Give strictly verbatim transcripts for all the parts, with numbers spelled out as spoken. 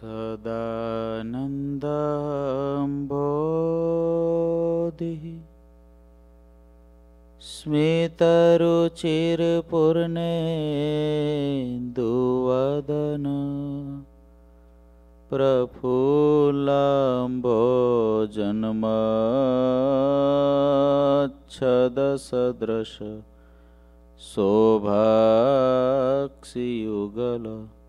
સદાનંદંબોધિ સ્મિતરુચિરપૂર્ણેન્દુવદન પ્રફુલ્લંભોજન્મચ્છદસદૃશ શોભાક્ષિયુગલ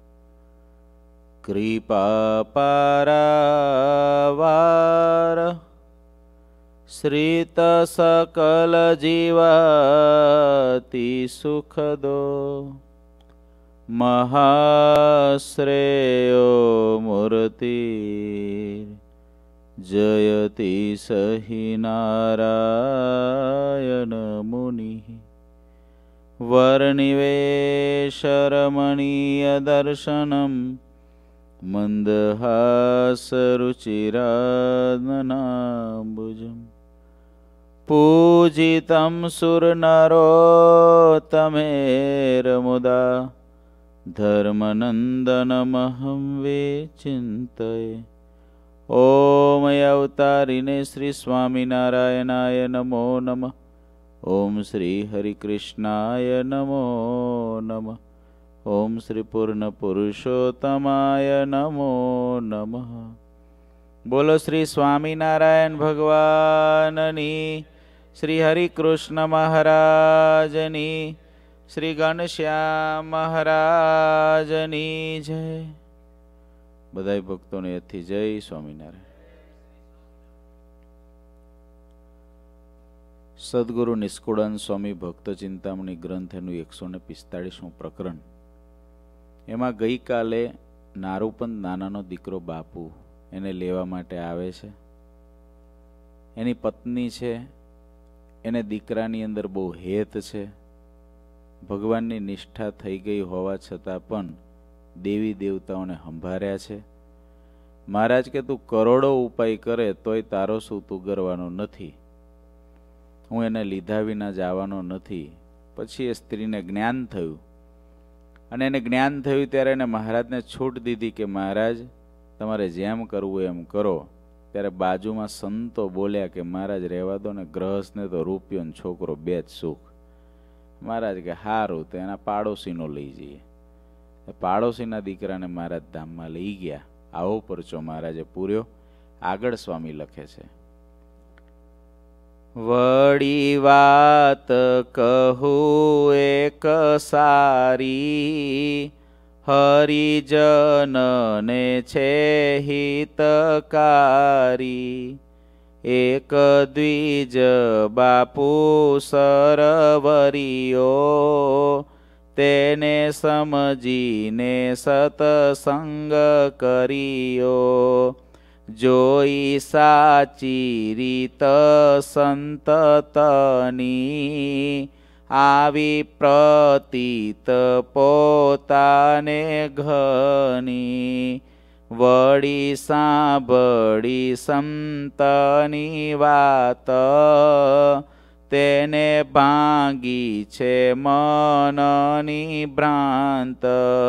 કૃપાપારાવાર શ્રિતસકલજીવાતિ સુખદો મહાશ્રેયો મૂર્તિ જયતિ સહિ નારાયણ મુનિ વર્ણિવેશરમણીય દર્શનમ મંદહાસરુચિરાનનાંબુજમ પૂજિતમ સુરનરોત્તમેરમુદા ધર્મનંદનમહં વિચિંતયે. ઓમ અવતારિને શ્રી સ્વામિનારાયણાય નમો નમઃ. ઓમ શ્રી હરિકૃષ્ણાય નમો નમઃ. ઓમ શ્રી પૂર્ણ પુરુષોત્તમાય નમો નમઃ. બોલો શ્રી સ્વામિનારાયણ ભગવાનની, શ્રી હરિકૃષ્ણ મહારાજની, શ્રી ઘનશ્યામ મહારાજની જય. બધાય ભક્તોને એથી જય સ્વામિનારાયણ. સદગુરુ નિષ્કુળાનંદ સ્વામી ભક્ત ચિંતામણી ગ્રંથ એનું એકસો ને પિસ્તાળીસમું પ્રકરણ. એમાં ગઈકાલે નારૂપંત નાનાનો દીકરો બાપુ એને લેવા માટે આવે છે. એની પત્ની છે, એને દીકરાની અંદર બહુ હેત છે. ભગવાનની નિષ્ઠા થઈ ગઈ હોવા છતાં પણ દેવી દેવતાઓને સંભાળ્યા છે. મહારાજ કે તું કરોડો ઉપાય કરે તોય તારો શું તું ગરવાનો નથી, હું એને લીધા વિના જવાનો નથી. પછી એ સ્ત્રીને જ્ઞાન થયું, અને એને જ્ઞાન થયું ત્યારે એને મહારાજને છૂટ દીધી કે મહારાજ તમારે જેમ કરવું એમ કરો. ત્યારે બાજુમાં સંતો બોલ્યા કે મહારાજ રહેવા દો ને, ગ્રહસ્થને તો રૂપિયો ને છોકરો બે જ સુખ. મહારાજ કે હારું, તો એના પાડોશીનો લઈ જઈએ. પાડોશીના દીકરાને મહારાજ ધામમાં લઈ ગયા. આવો પરચો મહારાજે પૂર્યો. આગળ સ્વામી લખે છે, વળી વાત કહું એક સારી, હરિજનને છે હિતકારી. એક દ્વિજ બાપુ સરવરિયો, તેને સમજીને સતસંગ કર્યો. જોઈ સાચી રીત સંતતની, આવી પ્રતીત પોતાને ઘની. વળી સાંભળી સંતની વાત, તેને ભાંગી છે મનની ભ્રાંત.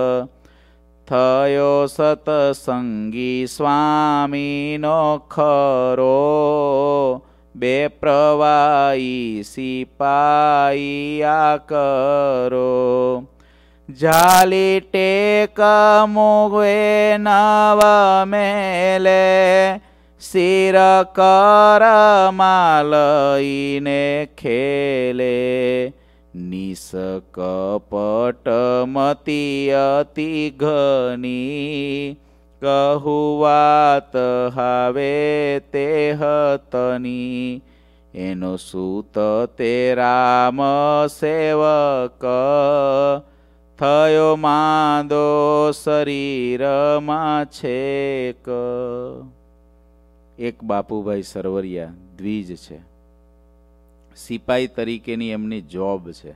થયો સતસંગી સ્વામીનો ખરો, બે પ્રવાહી સિપાઈ આ કરો. જાલી ટેક મુગવે નવ મેલે, શિર કર માલઈને ખેલે. નિસકપટ મતિ અતિ ઘની, કહું વાત હવે તે હતની. એનો સૂત તે રામ સેવક, થયો માંદો શરીરમાં છેક. એક બાપુભાઈ સરવરિયા દ્વિજ છે, સિપાઈ તરીકેની એમની જોબ છે.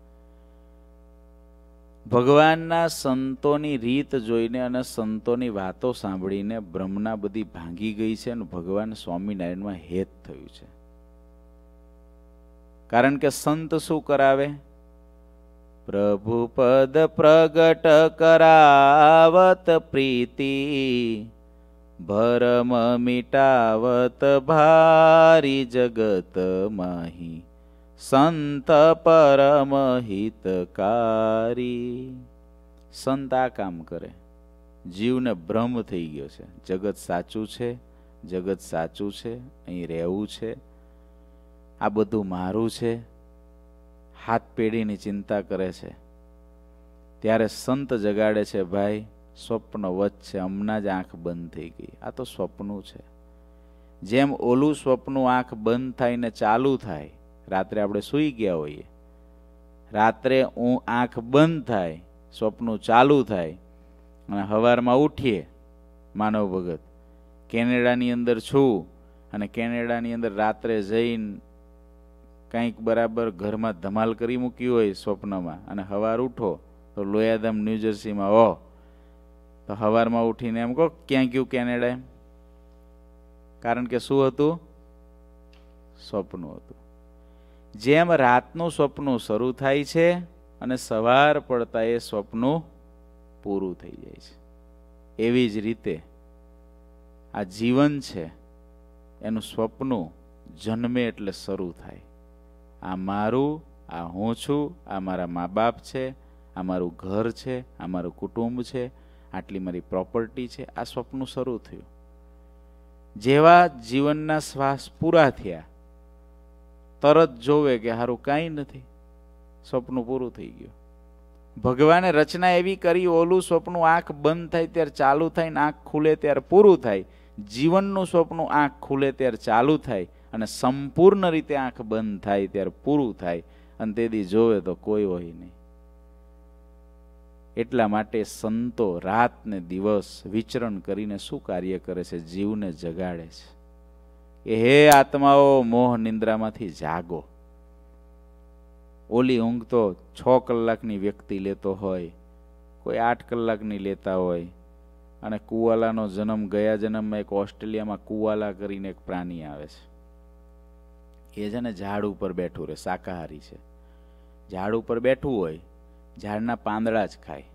ભગવાનના સંતોની રીત જોઈને અને સંતોની વાતો સાંભળીને બ્રહ્મના બધી ભાંગી ગઈ છે અને ભગવાન સ્વામિનારાયણમાં હેત થયું છે. કારણ કે સંત શું કરાવે? પ્રભુ પદ પ્રગટ કરાવત પ્રીતિ, ભરમ મિટાવત ભારી જગત માહી, સંત પરમ હિતકારી. સંત આ કામ કરે. જીવને ભ્રમ થઈ ગયો છે, જગત સાચું છે, જગત સાચું છે, અહીં રહેવું છે, આ બધું મારું છે, હાથ પેઢીની ચિંતા કરે છે. ત્યારે સંત જગાડે છે, ભાઈ સ્વપ્ન વચ છે, હમણાં જ આંખ બંધ થઈ ગઈ, આ તો સ્વપ્નું છે. જેમ ઓલું સ્વપ્નું આંખ બંધ થાય ને ચાલુ થાય, રાત્રે આપણે સૂઈ ગયા હોઈએ, રાત્રે હું આંખ બંધ થાય, સ્વપ્નું ચાલુ થાય અને સવારમાં ઉઠીએ. માનવ ભગત કેનેડાની અંદર છું અને કેનેડાની અંદર રાત્રે જઈને કંઈક બરાબર ઘરમાં ધમાલ કરી મૂકી હોય સ્વપ્નમાં, અને સવાર ઉઠો તો લોયાધામ ન્યૂજર્સીમાં હો, તો સવારમાં ઉઠીને એમ કહો ક્યાં ગયું કેનેડા? એમ કારણ કે શું હતું? સ્વપ્નું હતું. જેમ રાતનું સ્વપ્નું શરૂ થાય છે અને સવાર પડતા એ સ્વપ્નું પૂરું થઈ જાય છે, એવી જ રીતે આ જીવન છે એનું સ્વપ્નું જન્મે એટલે શરૂ થાય. આ મારું, આ હું છું, આ મારા મા બાપ છે, આ મારું ઘર છે, આ મારું કુટુંબ છે, આટલી મારી પ્રોપર્ટી છે. આ સ્વપ્નું શરૂ થયું. જેવા જીવનના શ્વાસ પૂરા થયા તરત જોવે કે હારું કાંઈ નથી, સ્વપ્નું પૂરું થઈ ગયું. ભગવાને રચના એવી કરી, ઓલું સ્વપ્નું આંખ બંધ થાય ત્યારે ચાલુ થાય ને આંખ ખુલે ત્યારે પૂરું થાય. જીવનનું સ્વપ્નું આંખ ખુલે ત્યારે ચાલુ થાય અને સંપૂર્ણ રીતે આંખ બંધ થાય ત્યારે પૂરું થાય, અને તેથી જોવે તો કોઈ હોય નહીં. એટલા માટે સંતો રાત ને દિવસ વિચરણ કરીને શું કાર્ય કરે છે? જીવને જગાડે છે કે હે આત્માઓ, મોહ નિંદ્રામાંથી જાગો. ઓલી ઊંઘ તો છ કલાકની વ્યક્તિ લેતો હોય, કોઈ આઠ કલાકની લેતા હોય. અને કુવાલાનો જન્મ, ગયા જન્મમાં એક ઓસ્ટ્રેલિયામાં કુવાલા કરીને એક પ્રાણી આવે છે. એ છે ને ઝાડ ઉપર બેઠું રહે, શાકાહારી છે. ઝાડ ઉપર બેઠું હોય, ઝાડના પાંદડા જ ખાય.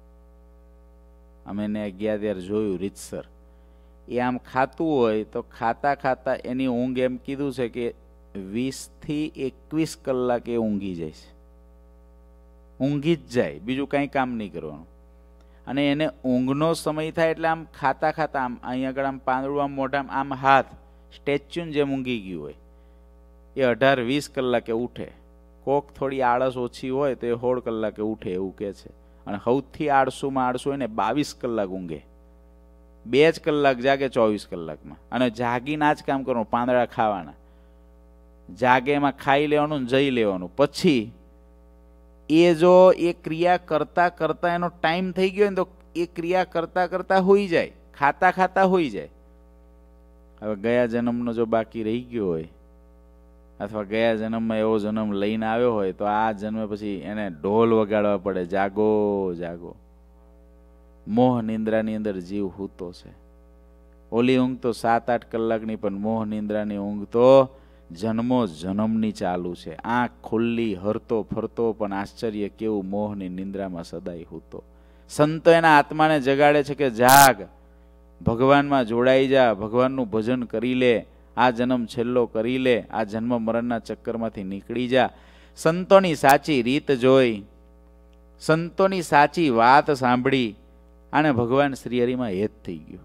અમે એને ગયા ત્યારે જોયું રીતસર. એ આમ ખાતું હોય તો ખાતા ખાતા એની ઊંઘ એમ કીધું છે કે વીસ થી એકવીસ કલાક એ ઊંઘી જાય છે. ઊંઘી જ જાય, બીજું કાંઈ કામ નહીં કરવાનું. અને એને ઊંઘનો સમય થાય એટલે આમ ખાતા ખાતા આમ અહીંયા આગળ આમ પાંદડું આમ મોઢામાં આમ હાથ સ્ટેચ્યુને જેમ ઊંઘી ગયું હોય. એ અઢાર વીસ કલાકે ઉઠે. કોક થોડી આળસ ઓછી હોય તો એ સોળ કલાકે ઉઠે એવું કહે છે. અને સૌથી આળસુમાં આળસુ હોય ને બાવીસ કલાક ઊંઘે, બે જ કલાક જાગે ચોવીસ કલાકમાં. અને જાગીને આ જ કામ કરવાનું, પાંદડા ખાવાના. જાગે એમાં ખાઈ લેવાનું, જઈ લેવાનું. પછી એ જો એ ક્રિયા કરતા કરતા એનો ટાઈમ થઈ ગયો ને તો એ ક્રિયા કરતા કરતા હોઈ જાય, ખાતા ખાતા હોઈ જાય. હવે ગયા જન્મનો જો બાકી રહી ગયો હોય, અથવા ગયા જન્મમાં એવો જન્મ લઈને આવ્યો હોય, તો આ જન્મ પછી એને ઢોલ વગાડવા પડે, જાગો જાગો. મોહ નિંદ્રાની અંદર જીવ હૂતો છે. ઓલી ઊંઘ તો સાત આઠ કલાકની, પણ મોહ નિંદ્રાની ઊંઘ તો જન્મો જન્મની ચાલુ છે. આંખ ખુલ્લી હરતો ફરતો પણ આશ્ચર્ય કેવું મોહની નિંદ્રામાં સદાય હૂતો. સંતો એના આત્માને જગાડે છે કે જાગ, ભગવાનમાં જોડાઈ જા, ભગવાનનું ભજન કરી લે, આ જન્મ છેલ્લો કરી લે, આ જન્મ મરણના ચક્કરમાંથી નીકળી જા. સંતોની સાચી રીત જોઈ, સંતોની સાચી વાત સાંભળી અને ભગવાન શ્રી હરિમાં હેત થઈ ગયું.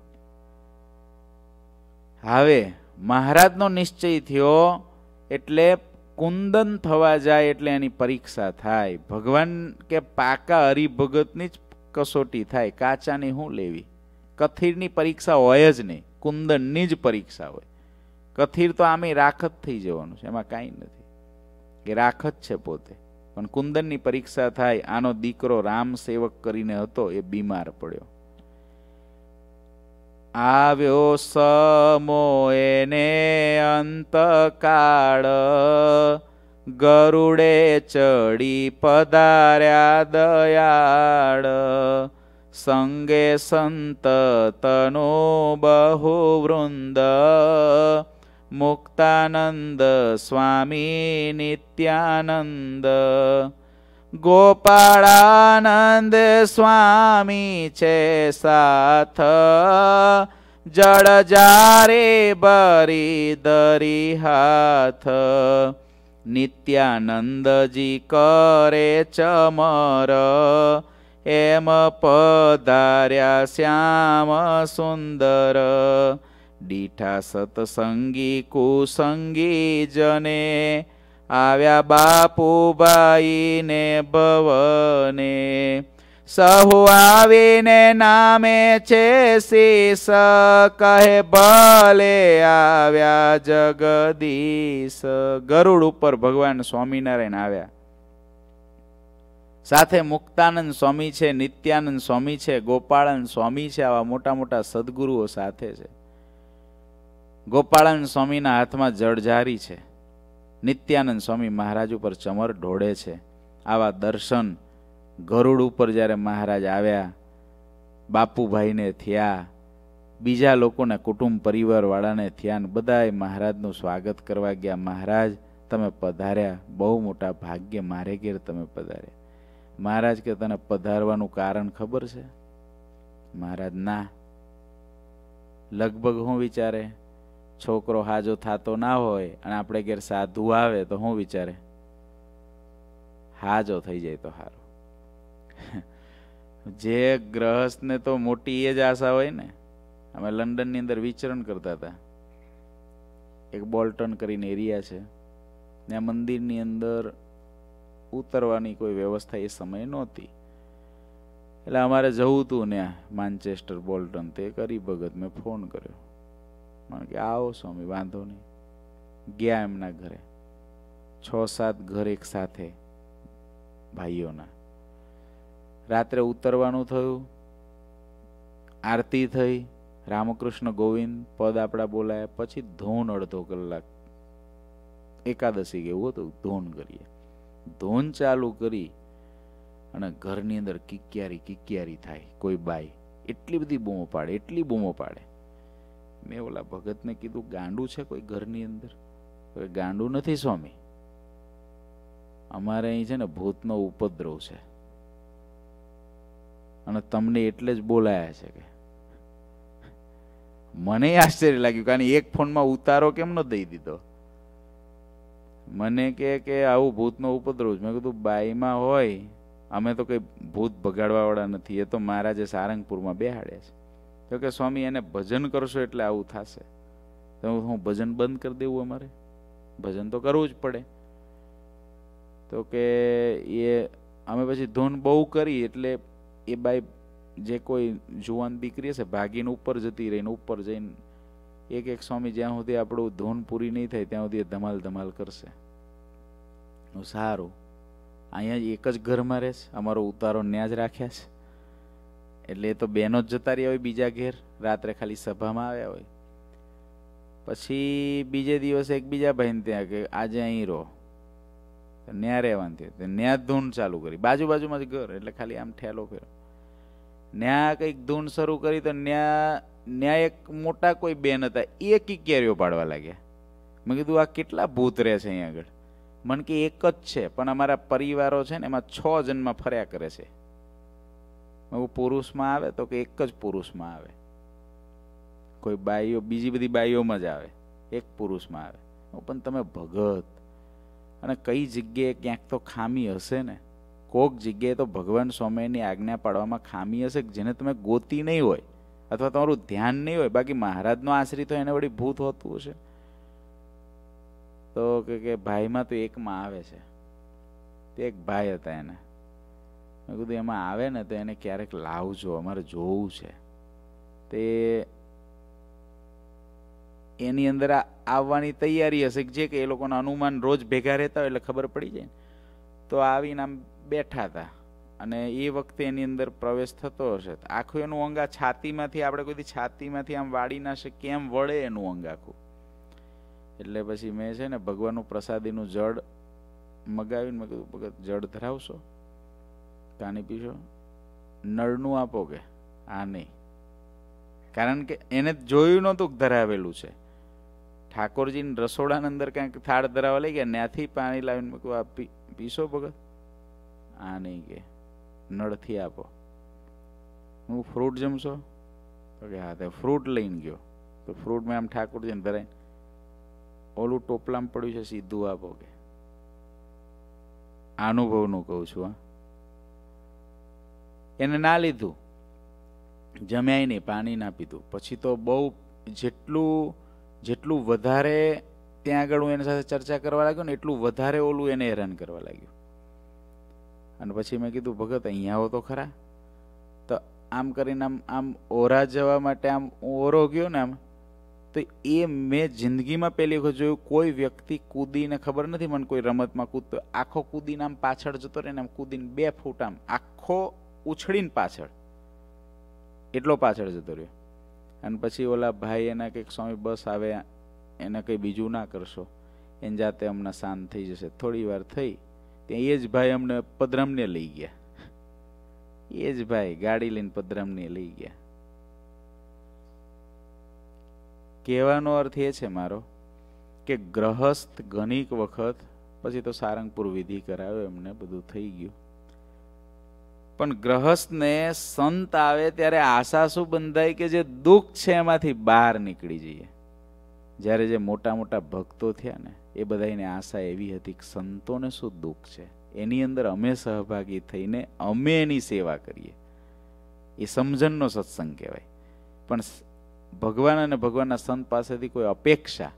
હવે મહારાજનો નિશ્ચય થયો એટલે કુંદન થવા જાય એટલે એની પરીક્ષા થાય. ભગવાન કે પાકા હરિભગતની જ કસોટી થાય, કાચાની શું લેવી? કથીરની પરીક્ષા હોય જ નહીં, કુંદનની જ પરીક્ષા હોય. કથીર તો આમે રાખત થઈ જવાનું છે, એમાં કાંઈ નથી, એ રાખત છે પોતે. પણ કુંદનની પરીક્ષા થાય. આનો દીકરો રામ સેવક કરીને હતો, એ બીમાર પડ્યો. આવ્યો સમો એને અંતકાળ, ગરુડે ચડી પધાર્યા દયાળ, સંગે સંત તનો બહુ વૃંદ, મુક્તાનંદ સ્વામી નિત્યાનંદ, ગોપાળાનંદ સ્વામી છે સાથ, જળ જારે બરી દરી હાથ. નિત્યાનંદજી કરે ચમર, એમ પધાર્યા શ્યામ સુંદર. દીઠા સતસંગી કુસંગી જને, આવ્યા બાપુભાઈ ને ભવને. સહુ આવીને નામે છે શીશ, કહે ભલે આવ્યા જગદીશ. ગરુડ ઉપર ભગવાન સ્વામિનારાયણ આવ્યા. સાથે મુક્તાનંદ સ્વામી છે, નિત્યાનંદ સ્વામી છે, ગોપાળાનંદ સ્વામી છે. આવા મોટા મોટા સદગુરુઓ સાથે છે. ગોપાળાનંદ સ્વામીના હાથમાં જળજારી છે. નિત્યાનંદ સ્વામી મહારાજ ઉપર ચમર ઢોળે છે. આવા દર્શન ગરુડ ઉપર જ્યારે મહારાજ આવ્યા, બાપુભાઈને થયા, બીજા લોકોને કુટુંબ પરિવાર વાળાને થયા, ને બધાએ મહારાજનું સ્વાગત કરવા ગયા. મહારાજ તમે પધાર્યા, બહુ મોટા ભાગ્ય મારે ઘેર તમે પધાર્યા. મહારાજ કે તને પધારવાનું કારણ ખબર છે? મહારાજ ના. લગભગ હું વિચારે, છોકરો હાજો થાતો ના હોય અને આપણે ઘેર સાધુ આવે તો હું વિચારે, હાજો થઈ જાય તો સારું. જે ગ્રહસ્થને તો મોટી એ જ આશા હોય ને. અમે લંડનની અંદર વિચરણ કરતા હતા. એક બોલ્ટન કરીને એરિયા છે, ત્યાં મંદિરની અંદર ઉતરવાની કોઈ વ્યવસ્થા એ સમય નહોતી. એટલે અમારે જવું હતું ને માન્ચેસ્ટર બોલ્ટન. તે કરી ભગત મેં ફોન કર્યો, મને કે આવો સ્વામી, વાંધો નહીં. ગયા એમના ઘરે. છ સાત ઘર એક સાથે ભાઈઓના. રાત્રે ઉતરવાનું થયું, આરતી થઈ, રામકૃષ્ણ ગોવિંદ પદ આપણા બોલાયા, પછી ધોન અડધો કલાક, એકાદશી કેવું હતું, ધોન કરીએ. ધોન ચાલુ કરી અને ઘરની અંદર કિક્યારી કિક્યારી થાય. કોઈ બાઈ એટલી બધી બૂમો પાડે, એટલી બૂમો પાડે. મેં ઓલા ભગતને કીધું, ગાંડું છે કોઈ ઘરની અંદર? ગાંડું નથી સ્વામી, અમારે અહીં છે ને ભૂતનો ઉપદ્રવ છે અને તમને એટલે જ બોલાયા છે. કે મને આશ્ચર્ય લાગ્યું, કારણ એક ફોનમાં ઉતારો કેમ ન દઈ દીધો? મને કે કે આવું ભૂતનો ઉપદ્રવ છે. મેં કીધું બાઈમાં હોય, અમે તો કઈ ભૂત ભગાડવા વાળા નથી, એ તો મહારાજે સારંગપુરમાં બેહાડ્યા છે. તો કે સ્વામી એને ભજન કરશો એટલે આવું થશે. તો હું ભજન બંધ કરી દેવું? અમારે ભજન તો કરવું જ પડે. તો કે એ અમે પછી ધૂન બહુ કરી એટલે એ બાઈ જે કોઈ જુવાન દીકરી હશે ભાગીને ઉપર જતી રહીને ઉપર જઈને એક એક સ્વામી જ્યાં સુધી આપણું ધૂન પૂરી નહીં થાય ત્યાં સુધી એ ધમાલ ધમાલ કરશે. સારું, અહીંયા જ એક જ ઘરમાં રહે છે, અમારો ઉતારો ન્યા જ રાખ્યા છે. એટલે એ તો બહેનો જ જતા રહ્યા હોય બીજા ઘેર, રાત્રે ખાલી સભામાં આવ્યા હોય. પછી બીજે દિવસે એક બીજા ભાઈને ત્યાં કે આજે અહીં રહો, ન્યા રહેવાનું થયું. ન્યા ધૂન ચાલુ કરી, બાજુ બાજુમાં જ ઘર, એટલે ખાલી આમ ઠેલો ફેરો. ન્યા કંઈક ધૂન શરૂ કરી તો ન્યા ન્યા એક મોટા કોઈ બેન હતા, એ કિક્યારીઓ પાડવા લાગ્યા. મેં કીધું આ કેટલા ભૂત રહે છે અહીંયા આગળ? મને કે એક જ છે, પણ અમારા પરિવારો છે ને એમાં છ જન્મ ફર્યા કરે છે. પુરુષમાં આવે તો કે એક જ પુરુષમાં આવે, કોઈ બાઈઓ બીજી બધી બાઈઓમાં જ આવે, એક પુરુષમાં આવે. પણ તમે ભગત, અને કઈ જગ્યાએ ક્યાંક તો ખામી હશે ને. કોક જગ્યાએ તો ભગવાન સ્વામીની આજ્ઞા પાડવામાં ખામી હશે જેને તમે ગોતી નહીં હોય અથવા તમારું ધ્યાન નહીં હોય. બાકી મહારાજનો આશ્રિત હોય એને વળી ભૂત હોતું હશે. તો કે ભાઈમાં તો એકમાં આવે છે. તે એક ભાઈ હતા, એને મેં કીધું એમાં આવે ને તો એને ક્યારેક લાવજો, અમારે જોવું છે. તે એની અંદર આવવાની તૈયારી હશે જે કે એ લોકોના અનુમાન રોજ ભેગા રહેતા હોય એટલે ખબર પડી જાય. તો આવીને આમ બેઠા હતા અને એ વખતે એની અંદર પ્રવેશ થતો હશે. આખું એનું અંગ આ છાતીમાંથી, આપણે કોઈ છાતીમાંથી આમ વાળી ના શકીએ કેમ વળે એનું અંગ આખું. એટલે પછી મેં છે ને ભગવાનનું પ્રસાદીનું જળ મગાવીને મેં કીધું ભગત જળ ધરાવશો, પાણી પીશો, નળનું આપો કે આ નહીં. કારણ કે એને જોયું નહોતું ધરાવેલું છે. ઠાકોરજીને રસોડાની અંદર ક્યાંક થાળ ધરાવવા લઈ ગયા, ત્યાંથી પાણી લાવીને મેં કહ્યું આ પીશો ભગત, આ નહીં કે નળથી આપો. હું ફ્રૂટ જમશો તો કે હા. તે ફ્રૂટ લઈને ગયો તો ફ્રૂટ મેં આમ ઠાકોરજીને ધરાય ઓલું ટોપલામાં પડ્યું છે સીધું આપો કે. અનુભવનું કહું છું. હા, એને ના લીધું, જમ્યાય નહીં, પાણી ના પીધું. પછી તો બહુ જેટલું જેટલું વધારે ત્યાં આગળ હું એની સાથે ચર્ચા કરવા લાગ્યો ને એટલું વધારે ઓલું એને હેરાન કરવા લાગ્યું. અને પછી મેં કીધું ભગત અહીંયા આવો તો ખરા. તો આમ કરીને આમ આમ ઓરા જવા માટે આમ ઓરો ગયો ને આમ, તો એ મેં જિંદગીમાં પહેલી વખત જોયું કોઈ વ્યક્તિ કૂદીને, ખબર નથી મને કોઈ રમતમાં કૂદતો, આખો કૂદીને આમ પાછળ જતો રહે ને આમ કૂદીને બે ફૂટ આમ આખો ઉછળીને પાછળ, એટલો પાછળ જતો રહ્યો. અને પછી ઓલા ભાઈ એના કંઈક સ્વામી બસ આવે, એને કંઈ બીજું ના કરશો, એને જાતે હમણાં શાંત થઈ જશે. થોડી વાર થઈ ત્યાં એ જ ભાઈ અમને પધરામને લઈ ગયા. એ જ ભાઈ ગાડી લઈને પધરામને લઈ ગયા. કહેવાનો અર્થ એ છે મારો કે ગ્રહસ્થ ઘણીક વખત, પછી તો સારંગપુર વિધિ કરાવ્યો એમને, બધું થઈ ગયું. પણ ગ્રહસ્થને સંત આવે ત્યારે આશા શું બંધાય કે જે દુઃખ છે એમાંથી બહાર નીકળી જઈએ. જ્યારે જે મોટા મોટા ભક્તો થયા ને એ બધાને આશા એવી હતી કે સંતોને શું દુઃખ છે, એની અંદર અમે સહભાગી થઈને અમે એની સેવા કરીએ. એ સમજણનો સત્સંગ કહેવાય. પણ ભગવાન અને ભગવાનના સંત પાસેથી કોઈ અપેક્ષા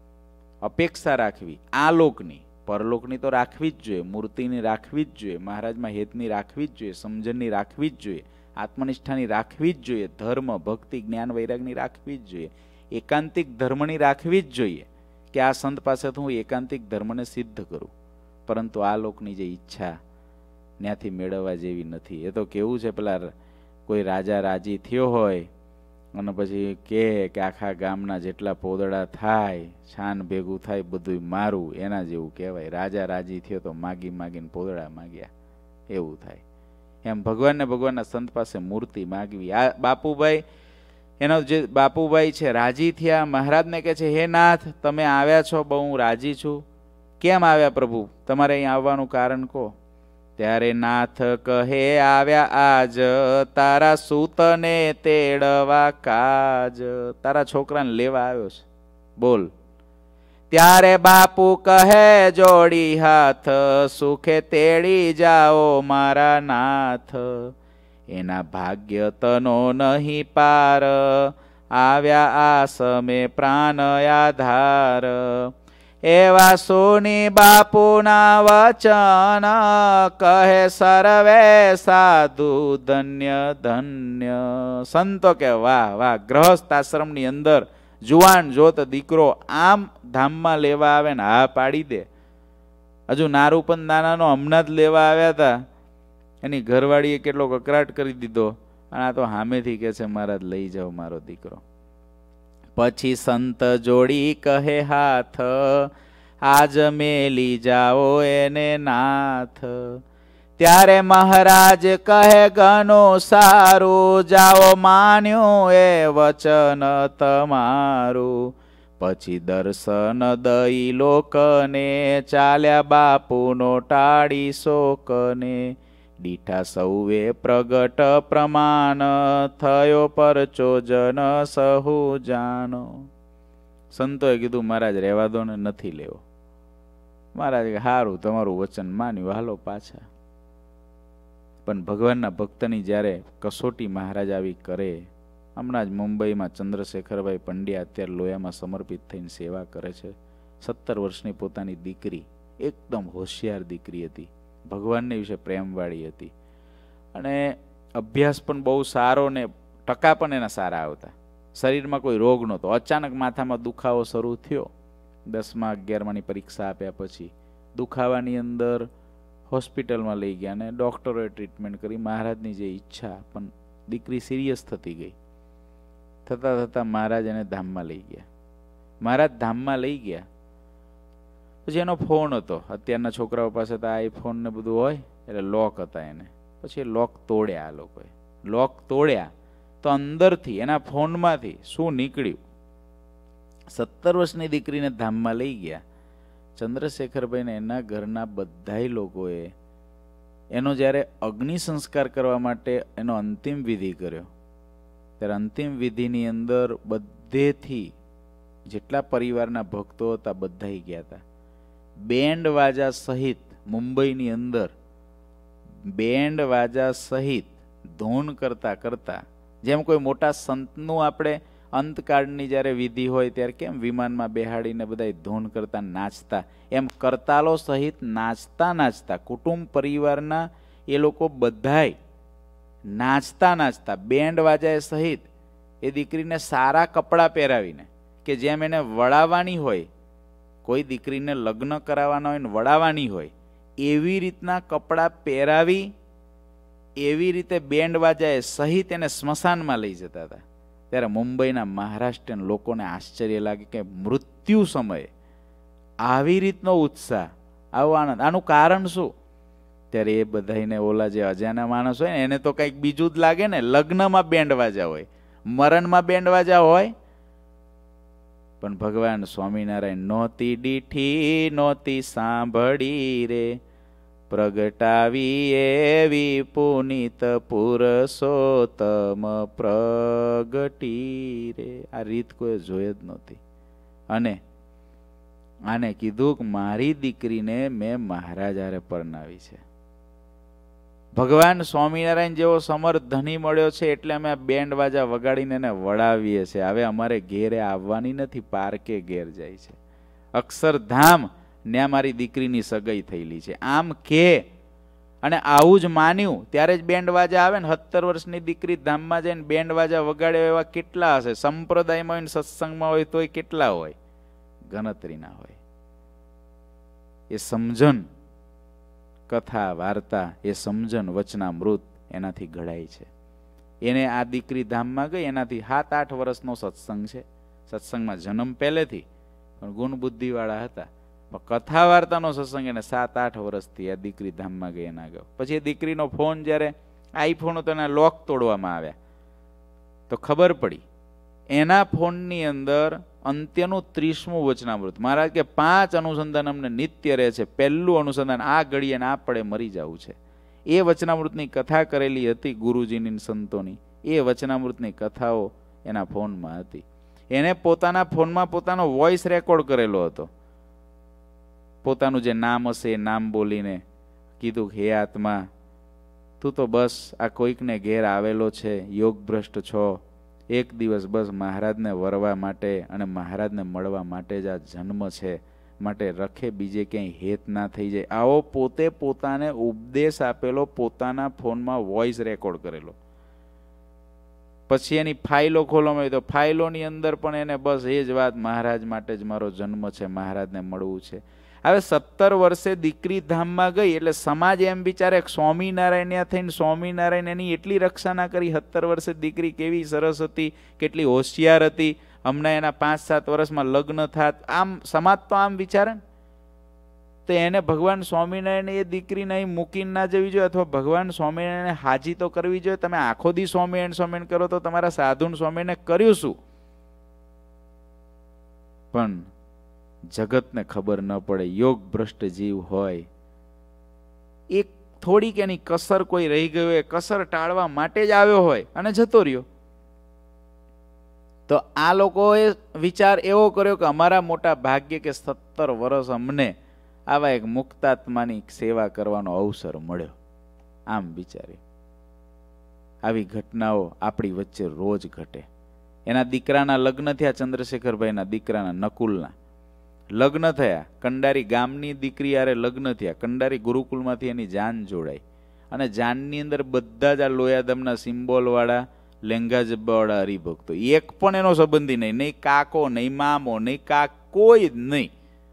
અપેક્ષા રાખવી, આ લોકની, પરલોકની તો રાખવી જ જોઈએ, મૂર્તિની રાખવી જ જોઈએ, મહારાજમાં હેતની રાખવી જ જોઈએ, સમજણની રાખવી જ જોઈએ, આત્મનિષ્ઠાની રાખવી જ જોઈએ, ધર્મ ભક્તિ જ્ઞાન વૈરાગની રાખવી જ જોઈએ, એકાંતિક ધર્મની રાખવી જ જોઈએ કે આ સંત પાસેથી હું એકાંતિક ધર્મને સિદ્ધ કરું. પરંતુ આ લોકની જે ઈચ્છા ત્યાંથી મેળવવા જેવી નથી. એ તો કેવું છે, પેલા કોઈ રાજા રાજી થયો હોય અને પછી કે કે આખા ગામના જેટલા પોદડા થાય, છાન ભેગું થાય, બધું મારું, એના જેવું કહેવાય. રાજા રાજી થયો તો માગી માગીને પોદડા માગ્યા, એવું થાય. એમ ભગવાનને ભગવાનના સંત પાસે મૂર્તિ માગવી. આ બાપુભાઈ, એનો જે બાપુભાઈ છે રાજી થયા, મહારાજને કહે છે હે નાથ તમે આવ્યા છો, બહુ હું રાજી છું. કેમ આવ્યા પ્રભુ, તમારે અહીં આવવાનું કારણ કહો. ત્યારે નાથ કહે આવ્યા આજ તારા સૂતને તેડવા કાજ, તારા છોકરાને લેવા આવ્યો છે, બોલ. ત્યારે બાપુ કહે જોડી હાથ, સુખે તેડી જાઓ મારા નાથ. એના ભાગ્ય તનો નહીં પાર, આવ્યા આ સમે પ્રાણ આધાર. એવા સોની બાપુના વચન, કહે સર્વે સાધુ ધન્ય ધન્ય. સંતો કે વાહ વાહ, ગ્રહસ્થ આશ્રમની અંદર જુવાન જોત દીકરો આમ ધામમાં લેવા આવે ને હા પાડી દે. હજુ નારૂપન નાનાનો હમણાં જ લેવા આવ્યા હતા, એની ઘરવાળીએ કેટલો કકરાટ કરી દીધો, અને આ તો સામેથી કે છે મહારાજ લઈ જાઓ મારો દીકરો. પછી સંત જોડી કહે હાથ, આજ મેલી જાઓ એને નાથ. ત્યારે મહારાજ કહે ઘણું સારું, જાઓ માન્યું એ વચન તમારું. પછી દર્શન દઈ લોકને, ચાલ્યા બાપુનો ટાળી શોકને. દીઠા સૌએ પ્રગટ પ્રમાણ, થયો પરચો જન સહુ જાનો. સંતોએ કીધું મહારાજ રહેવા દો ને, નથી લેવો. મહારાજ હારું તમારું વચન માન્યું, હાલો પાછા. પણ ભગવાનના ભક્તની જ્યારે કસોટી મહારાજ આવી કરે, હમણાં જ મુંબઈમાં ચંદ્રશેખરભાઈ પંડ્યા અત્યારે લોયામાં સમર્પિત થઈને સેવા કરે છે. સત્તર વર્ષની પોતાની દીકરી, એકદમ હોશિયાર દીકરી હતી, ભગવાનને વિશે પ્રેમવાળી હતી, અને અભ્યાસ પણ બહુ સારો ને ટકા પણ એના સારા આવતા. શરીરમાં કોઈ રોગ નહોતો. અચાનક માથામાં દુખાવો શરૂ થયો. દસમા અગિયારમાની પરીક્ષા આપ્યા પછી દુખાવાની અંદર હોસ્પિટલમાં લઈ ગયા, અને ડૉક્ટરોએ ટ્રીટમેન્ટ કરી. મહારાજની જે ઈચ્છા, પણ દીકરી સિરિયસ થતી ગઈ. થતાં થતાં મહારાજ એને ધામમાં લઈ ગયા. મહારાજ ધામમાં લઈ ગયા પછી એનો ફોન હતો. અત્યારના છોકરાઓ પાસે તો આઈફોન ને બધું હોય, એટલે લોક હતા એને. પછી લોક તોડ્યા આ લોકોએ. લોક તોડ્યા તો અંદરથી એના ફોનમાંથી શું નીકળ્યું? સત્તર વર્ષની દીકરીને ધામમાં લઈ ગયા. ચંદ્રશેખરભાઈને એના ઘરના બધાય લોકોએ એનો જ્યારે અગ્નિ સંસ્કાર કરવા માટે એનો અંતિમ વિધિ કર્યો, ત્યારે અંતિમ વિધિની અંદર બધેથી જેટલા પરિવારના ભક્તો હતા બધા ગયા હતા. બેન્ડ વાજા સહિત મુંબઈની અંદર બેન્ડ વાજા સહિત ધૂન કરતા કરતા, જેમ કોઈ મોટા સંતનું આપણે અંતકાળની જ્યારે વિધિ હોય ત્યારે કેમ વિમાનમાં બેહાડીને બધા ધૂન કરતા નાચતા, એમ કરતાલો સહિત નાચતા નાચતા કુટુંબ પરિવારના એ લોકો બધાય નાચતા નાચતા બેન્ડ વાજાએ સહિત એ દીકરીને સારા કપડાં પહેરાવીને, કે જેમ એને વળાવવાની હોય, કોઈ દીકરીને લગ્ન કરાવવાના હોય ને વળાવવાની હોય એવી રીતના કપડાં પહેરાવી એવી રીતે બેન્ડ વાજાએ સહિત એને સ્મશાનમાં લઈ જતા હતા. ત્યારે મુંબઈના મહારાષ્ટ્રીયન લોકોને આશ્ચર્ય લાગે કે મૃત્યુ સમયે આવી રીતનો ઉત્સાહ, આવો આનંદ, આનું કારણ શું? ત્યારે એ બધાને ઓલા જે અજાના માણસ હોય ને એને તો કંઈક બીજું જ લાગે ને. લગ્નમાં બેન્ડ વાજા હોય, મરણમાં બેન્ડ વાજા હોય, પણ ભગવાન સ્વામિનારાયણ નહોતી દીઠી નહોતી સાંભળી રે, પ્રગટાવી એવી પુનિત પુરુષોત્તમ પ્રગટી રે. આ રીત કોઈ જોઈ જ નહોતી. અને આને કીધું કે મારી દીકરીને મેં મહારાજ હારે પરણાવી છે. ભગવાન સ્વામિનારાયણ જેવો સમર્થ ધણી મળ્યો છે એટલે અમે બેન્ડ વાજા વગાડીને એને વડાવીએ છીએ. હવે અમારે ઘેરે આવવાની નથી, પાર્કે ઘેર જાય છે. અક્ષરધામ ત્યાં મારી દીકરીની સગાઈ થયેલી છે આમ કે, અને આવું જ માન્યું ત્યારે જ બેન્ડ વાજા આવે ને. સત્તર વર્ષની દીકરી ધામમાં જઈને બેન્ડ વાજા વગાડે એવા કેટલા હશે? સંપ્રદાયમાં હોય, સત્સંગમાં હોય તોય કેટલા હોય? ગણતરી ના હોય. એ સમજણ કથા વાર્તા, એ સમજણ વચનામૃત એનાથી ઘડાય છે. એને આ દીકરી ધામમાં ગઈ એનાથી સાત આઠ વર્ષનો સત્સંગ છે. સત્સંગમાં જન્મ પહેલેથી, પણ ગુણ બુદ્ધિ વાળા હતા. કથા વાર્તાનો સત્સંગ એને સાત આઠ વર્ષથી આ દીકરી ધામમાં ગઈ એના ગયો. પછી એ દીકરીનો ફોન જ્યારે આઈફોન તો એના લોક તોડવામાં આવ્યા તો ખબર પડી એના ફોનની અંદર અંત્યનું ત્રીસમું વચનામૃત. મહારાજ કે પાંચ અનુસંધાન અમને નિત્ય રહે છે. પહેલું અનુસંધાન આ ઘડીએ ના પડે મરી જવું છે. એ વચનામૃતની કથા કરેલી હતી ગુરુજીની સંતોની. એ વચનામૃતની કથાઓ એના ફોનમાં હતી. એને પોતાના ફોનમાં પોતાનો વોઇસ રેકોર્ડ કરેલો હતો. પોતાનું જે નામ હશે એ નામ બોલીને કીધું, હે આત્મા, તું તો બસ આ કોઈકને ઘેર આવેલો છે, યોગ ભ્રષ્ટ છો. એક દિવસ બસ મહારાજને વરવા માટે અને મહારાજને મળવા માટે જ આ જન્મ છે. માટે રખે બીજે ક્યાંય હેત ના થઈ જાય. આવો પોતે પોતાને ઉપદેશ આપેલો પોતાના ફોનમાં વોઇસ રેકોર્ડ કરેલો. પછી એની ફાઇલો ખોલવામાં આવી તો ફાઇલોની અંદર પણ એને બસ એ જ વાત, મહારાજ માટે જ મારો જન્મ છે, મહારાજને મળવું છે. હવે સત્તર વર્ષે દીકરી ધામમાં ગઈ એટલે સમાજ એમ વિચારે સ્વામિનારાયણ ત્યાં થઈને સ્વામિનારાયણ એની એટલી રક્ષા ના કરી. સત્તર વર્ષે દીકરી કેવી સરસ હતી, કેટલી હોશિયાર હતી, હમણાં એના પાંચ સાત વર્ષમાં લગ્ન થાત, આમ સમાજ તો આમ વિચારે ને. તો એને ભગવાન સ્વામિનારાયણ એ દીકરીને અહીં મૂકીને ના જવી જોઈએ, અથવા ભગવાન સ્વામિનારાયણ હાજી તો કરવી જોઈએ. તમે આખો દી સ્વામિનારાયણ સ્વામિનારાયણ કરો તો તમારા સાધુ સ્વામિનારાયણ કર્યું શું? પણ જગતને ખબર ન પડે. યોગ ભ્રષ્ટ જીવ હોય, એક થોડીક એની કસર કોઈ રહી ગઈ હોય, કસર ટાળવા માટે જ આવ્યો હોય અને જતો રહ્યો. તો આ લોકોએ વિચાર એવો કર્યો કે અમારા મોટા ભાગ્ય કે સત્તર વર્ષ અમને આવા એક મુક્તાત્માની સેવા કરવાનો અવસર મળ્યો. આમ વિચારી આવી ઘટનાઓ આપણી વચ્ચે રોજ ઘટે. એના દીકરાના લગ્ન થયા, ચંદ્રશેખરભાઈના દીકરાના નકુલના લગ્ન થયા. કંડારી ગામની દીકરી યારે લગ્ન થયા. કંડારી ગુરુકુલમાંથી એની જાન જોડાઈ અને જાનની અંદર બધા જ આ લોયાદમના સિમ્બોલ વાળા લેંગા જબ્બાવાળા હરિભક્તો. એક પણ એનો સંબંધી નહીં, નહીં કાકો, નહીં મામો, નહીં કાક, કોઈ જ નહીં.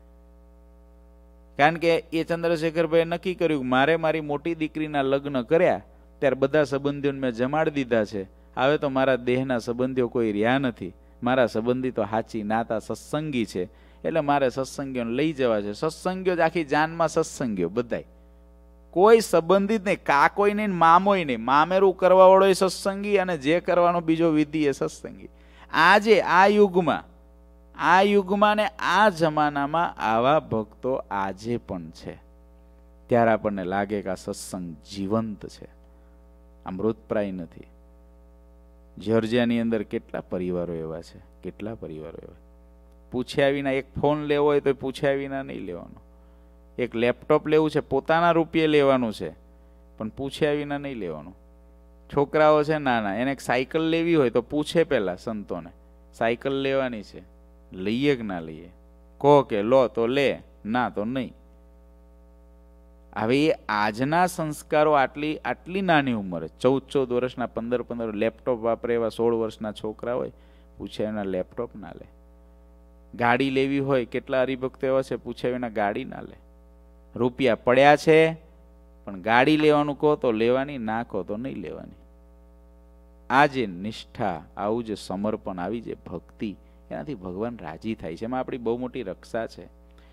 કારણ કે એ ચંદ્રશેખરભાઈએ નક્કી કર્યું મારે મારી મોટી દીકરીના લગ્ન કર્યા ત્યારે બધા સંબંધીઓને મેં જમાડી દીધા છે. હવે તો મારા દેહના સંબંધીઓ કોઈ રહ્યા નથી. મારા સંબંધી તો હાચી નાતા સત્સંગી છે, એટલે મારે સત્સંગીઓને લઈ જવા છે. સત્સંગીઓ જ આખી જાનમાં સત્સંગીઓ બધાય, કોઈ સંબંધિત નહીં, કાકોય નહીં, મામોય નહીં. મામેરું કરવા વાળો એ સત્સંગી અને જે કરવાનો બીજો વિધિ એ સત્સંગી. આજે આ યુગમાં આ યુગમાં ને આ જમાનામાં આવા ભક્તો આજે પણ છે. ત્યારે આપણને લાગે કે આ સત્સંગ જીવંત છે, આ મૃતપ્રાય નથી. જ્યોર્જિયાની અંદર કેટલા પરિવારો એવા છે, કેટલા પરિવારો એવા. પૂછ્યા વિના એક ફોન લેવો હોય તો પૂછ્યા વિના નહીં લેવાનો. એક લેપટોપ લેવું છે પોતાના રૂપિયે લેવાનું છે, પણ પૂછ્યા વિના નહીં લેવાનું. છોકરાઓ છે નાના, એને એક સાયકલ લેવી હોય તો પૂછે પહેલા સંતોને, સાયકલ લેવાની છે, લઈએ કે ના લઈએ? કહો કે લો તો લે, ના તો નહીં. હવે એ આજના સંસ્કારો આટલી આટલી નાની ઉંમરે, ચૌદ ચૌદ વર્ષના, પંદર પંદર લેપટોપ વાપરે એવા સોળ વર્ષના છોકરા હોય, પૂછ્યા વિના લેપટોપ ના લે. ગાડી લેવી હોય, કેટલા હરિભક્તો એવા છે પૂછ્યા વિના ગાડી ના લે. રૂપિયા પડ્યા છે પણ ગાડી લેવાનું કહો તો લેવાની, ના કહો તો નહીં લેવાની. આ જે નિષ્ઠા, આવું જે સમર્પણ, આવી જે ભક્તિ, એનાથી ભગવાન રાજી થાય છે. એમાં આપણી બહુ મોટી રક્ષા છે.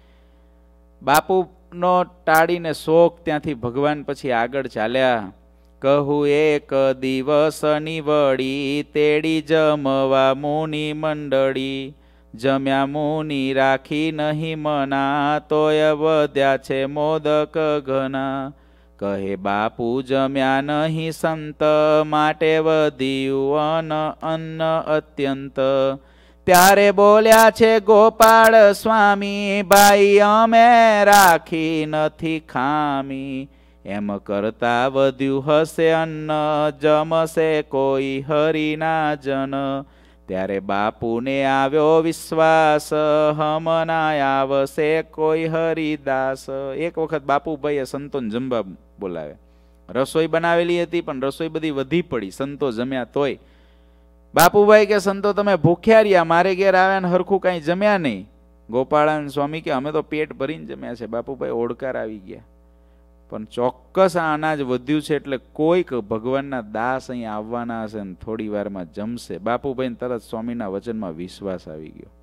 બાપુનો ટાળીને શોક ત્યાંથી ભગવાન પછી આગળ ચાલ્યા. કહું એક દિવસ નીવડી તેડી જમવા મુનિ મંડળી, જમ્યા મુનિ રાખી નહીં મના, તોય વધ્યા છે મોદક ઘના. કહે બાપુ જમ્યા નહીં સંત, માટે વધ્યું અન્ન અત્યંત. ત્યારે બોલ્યા છે ગોપાળ સ્વામી, ભાઈ અમે રાખી નથી ખામી. એમ કરતા વધ્યું હશે અન્ન, જમશે કોઈ હરિના જન. ત્યારે બાપુને આવ્યો વિશ્વાસ, હમના આવશે કોઈ હરિદાસ. એક વખત બાપુભાઈએ સંતોને જમવા બોલાવે. રસોઈ બનાવેલી હતી પણ રસોઈ બધી વધી પડી, સંતો જમ્યા તોય. બાપુભાઈ કે સંતો તમે ભૂખ્યા રહ્યા, મારે ઘેર આવ્યા ને હરખું કાંઈ જમ્યા નહીં. ગોપાળાનંદ સ્વામી કે અમે તો પેટ ભરીને જમ્યા છે. બાપુભાઈ ઓડકાર આવી ગયા, પણ ચોક્કસ આ અનાજ વધ્યું છે એટલે કોઈક ભગવાનના દાસ અહીં આવવાના હશે ને થોડી વારમાં જમશે. બાપુભાઈને તરત સ્વામીના વચનમાં વિશ્વાસ આવી ગયો.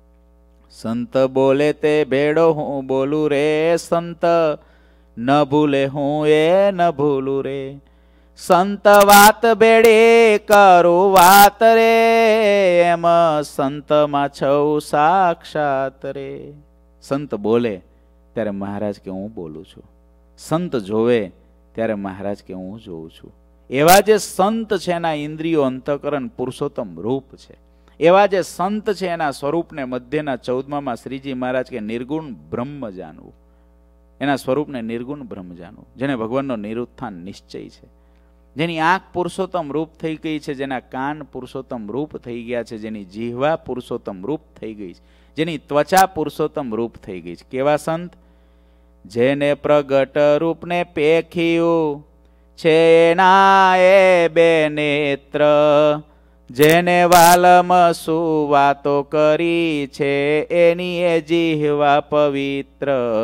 સંત બોલે તે ભેડો હું બોલું રે, સંત ન ભૂલે હું એ ન ભૂલું રે. સંત વાત બેડે કરું વાત રે, એમ સંતમાં છઉ સાક્ષાત રે. સંત બોલે ત્યારે મહારાજ કે હું બોલું છું, સંત જોવે ત્યારે મહારાજ કે હું જોઉં છું. એવા જે સંત છે એના ઇન્દ્રિયો અંતઃકરણ પુરુષોત્તમ રૂપ છે. એવા જે સંત છે એના સ્વરૂપને મધ્યના ચૌદમામાં શ્રીજી મહારાજ કે નિર્ગુણ બ્રહ્મ જાણવું, એના સ્વરૂપને નિર્ગુણ બ્રહ્મ જાણવું. જેને ભગવાનનો નિરુત્થાન નિશ્ચય છે, જેની આંખ પુરુષોત્તમ રૂપ થઈ ગઈ છે, જેના કાન પુરુષોત્તમ રૂપ થઈ ગયા છે, જેની જીહવા પુરુષોત્તમ રૂપ થઈ ગઈ છે, જેની ત્વચા પુરુષોત્તમ રૂપ થઈ ગઈ છે. કેવા સંત? જેને પ્રગટ રૂપને પેખ્યું છે એના એ બે નેત્ર, જેને વાલમ શું વાતો કરી છે એની એ જીહવા પવિત્ર.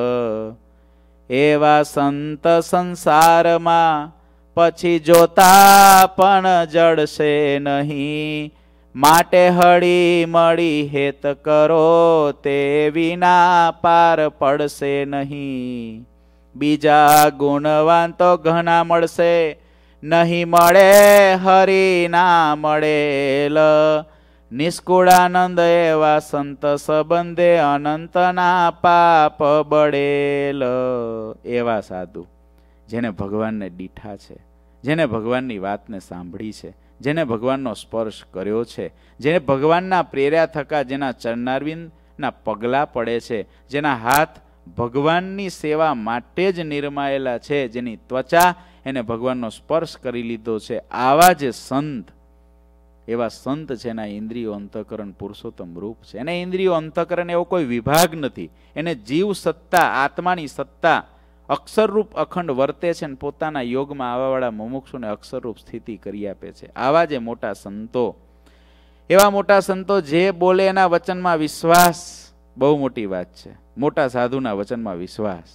એવા સંત સંસારમાં પછી જોતા પણ જડશે નહીં, માટે હળી મળી હેત કરો તે વિના પાર પડશે નહીં. બીજા ગુણવાન તો ઘણા મળશે, નહીં મળે હરિ ના મળેલ. નિષ્કુળાનંદ એવા સંત સંબંધે અનંતના પાપ બળેલ. એવા સાધુ જેને ભગવાનને દીઠા છે, જેને ભગવાનની વાતને સાંભળી છે, જેને ભગવાનનો સ્પર્શ કર્યો છે, જેને ભગવાનના પ્રેર્યા થકા જેના ચરણારવિંદના પગલા પડે છે, જેના હાથ ભગવાનની સેવા માટે જ નિર્માયેલા છે, જેની ત્વચા એને ભગવાનનો સ્પર્શ કરી લીધો છે, આવા જે સંત, એવા સંત છે એના ઇન્દ્રિયો અંતઃકરણ પુરુષોત્તમ રૂપ છે. એને ઇન્દ્રિયો અંતઃકરણ એવો કોઈ વિભાગ નથી. એને જીવ સત્તા, આત્માની સત્તા અક્ષરરૂપ અખંડ વર્તે છે ને પોતાના યોગમાં આવાવાળા મુમુક્ષુને અક્ષરરૂપ સ્થિતિ કરી આપે છે. આવા જે મોટા સંતો, એવા મોટા સંતો જે બોલે એના વચનમાં વિશ્વાસ બહુ મોટી વાત છે. મોટા સાધુના વચનમાં વિશ્વાસ.